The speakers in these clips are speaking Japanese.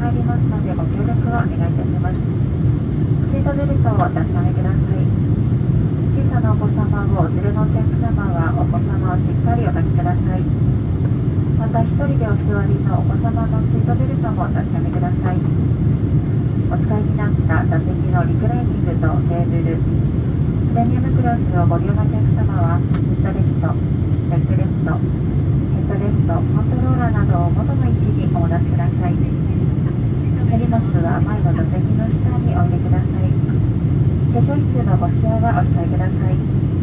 参りますのでご協力をお願いいたします。シートベルトをお確かめください。小さなお子様をお連れのお客様はお子様をしっかりお抱きください。また一人でお座りのお子様のシートベルトもお確かめください。お使いになった座席のリクライニングとテーブル、プレミアムクラスをご利用のお客様はフットレスト、レッグレスト、ヘッドレスト、コントローラーなどを元の位置にお戻しください。手荷物は前の座席の下にお入れください。化粧室のご使用はお控えください。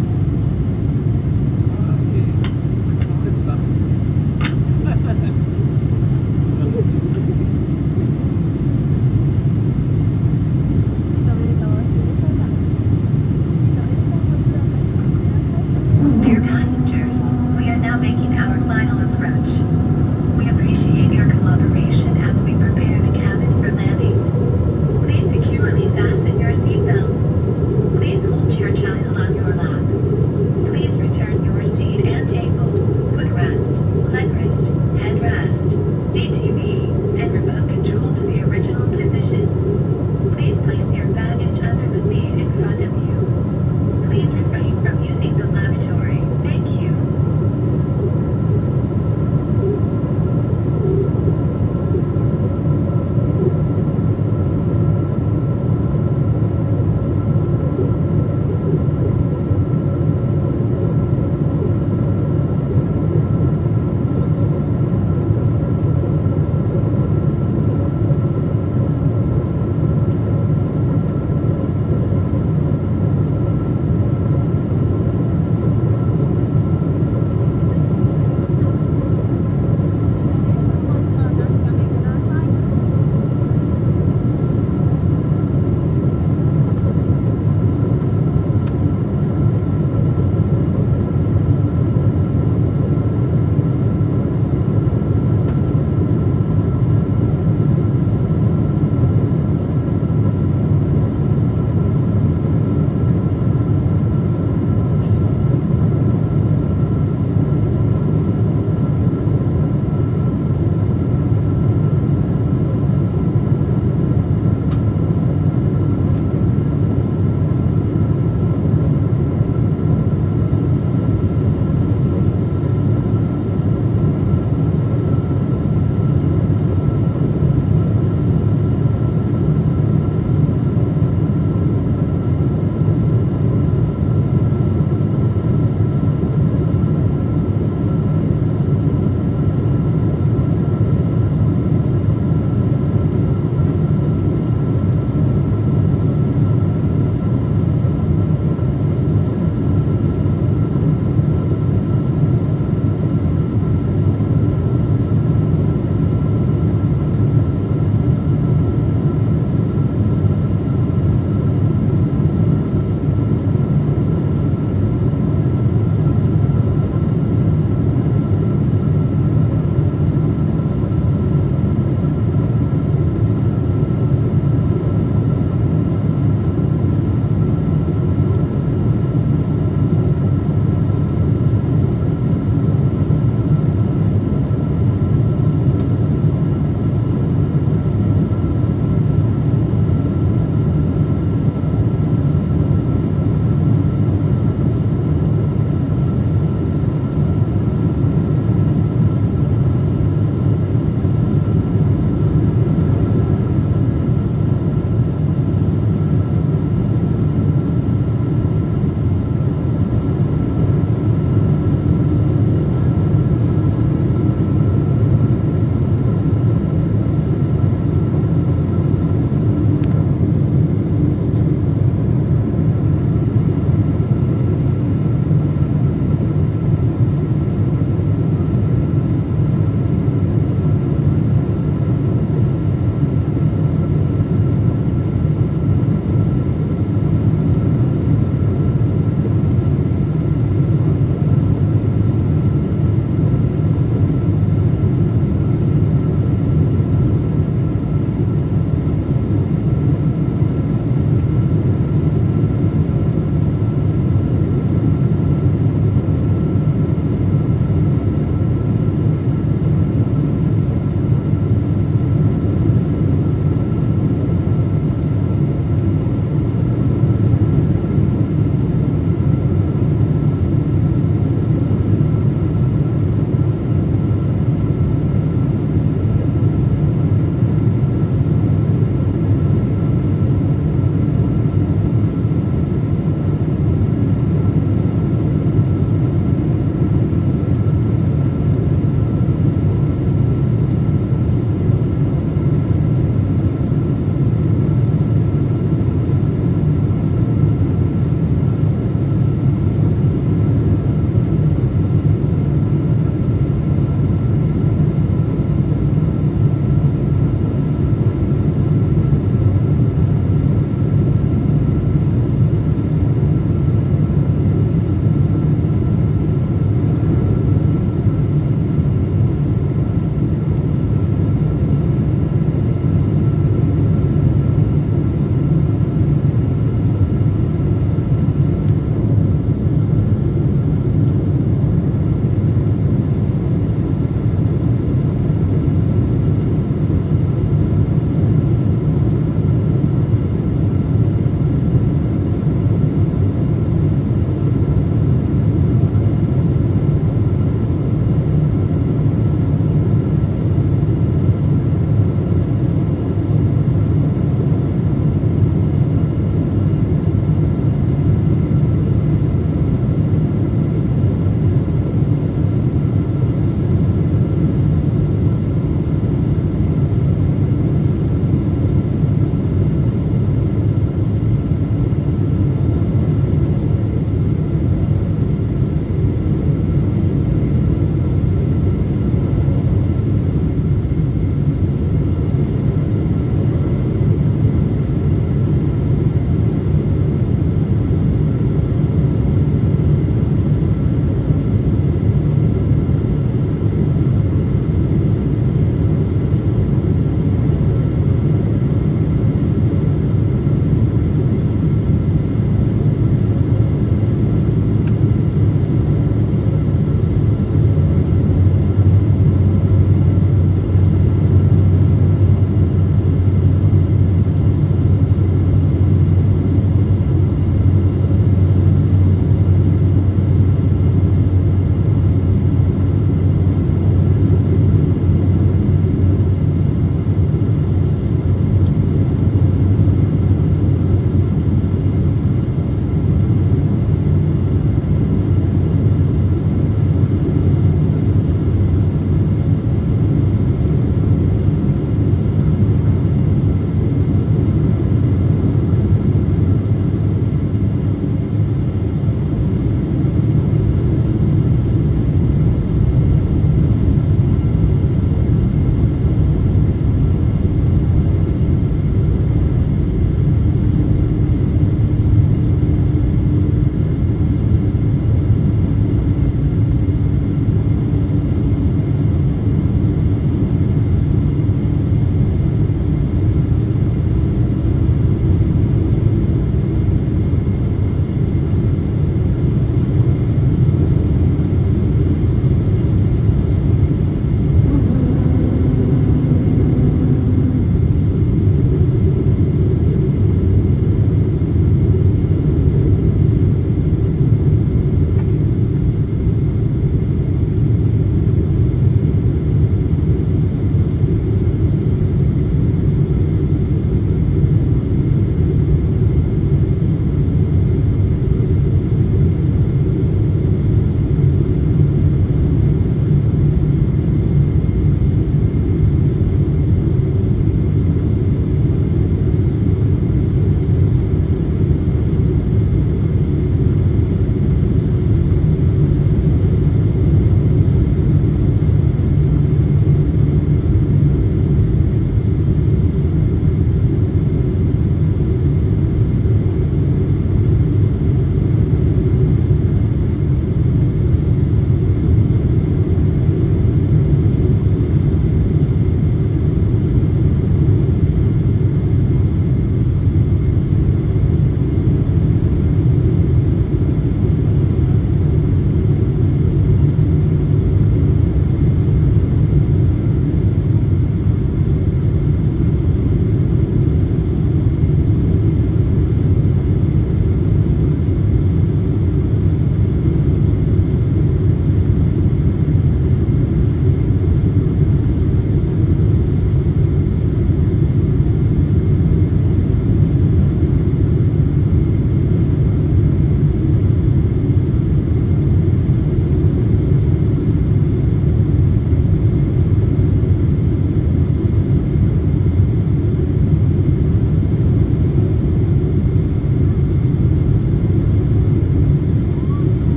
Dear passengers, we are now making our final approach. We appreciate your collaboration as we prepare the cabin for landing. Please securely fasten your seatbelt. Please hold your child on your lap.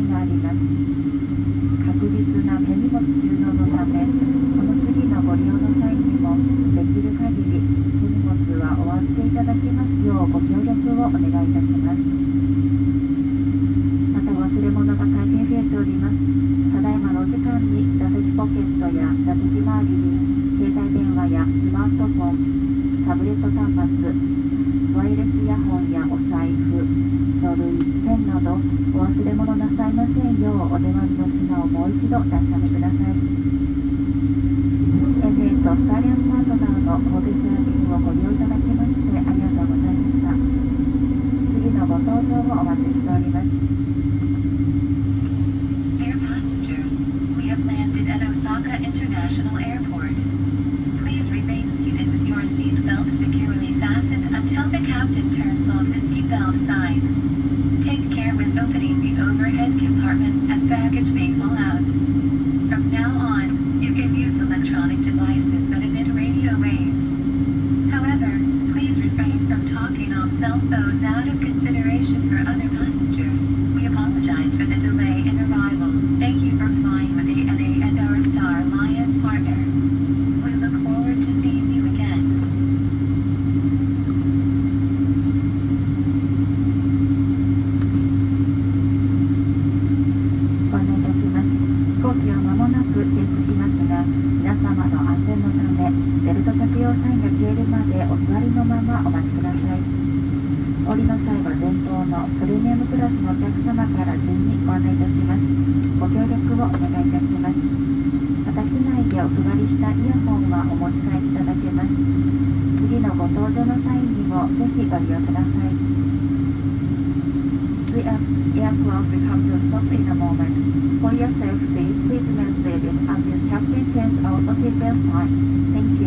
があります。確実な手荷物収納のため、この次のご利用の際にもできる限り手荷物はお預けいただきますようご協力をお願いいたします。また忘れ物が大変増えております。ただいまのお時間に座席ポケットや座席周りに携帯電話やスマートフォン、タブレット端末、ワイヤレスイヤホンやお財布、書類、ペンなどお忘れ物なさいませんようお電話の品をもう一度お確かめください。スターリアンパートナーの神戸線便をご利用いただきましてありがとうございました。次のご搭乗をお待ちしております。 Dear passengers, we have landed at Osaka International Airport. Please remain seated with your seatbelt securely fastened until the captain turns off the seatbelt sign. Take care when opening the overhead compartments as baggage may fall out. From now on, you can use electronic devices that emit radio waves. However, please refrain from talking off cell phones out of consideration for other passengers. We apologize for the delay in arrival. Thank you for flying with ANA and our Star Alliance partner. We look forward to seeing you again. ご案内いたします。飛行機は間もなく停止しますが、皆様の安全のため、ベルト着用サインが消えるまでお座りのままお待ちください。降りの際は前方のプレミアムクラスのお客様から順にご案内いたします。ご協力をお願いいたします。また機内でお配りしたイヤホンはお持ち帰りいただけます。次のご搭乗の際にもぜひご利用ください。The aircraft will come to a stop in a moment. For your safety, please remain seated until Captain turns out the seatbelt sign. Thank you.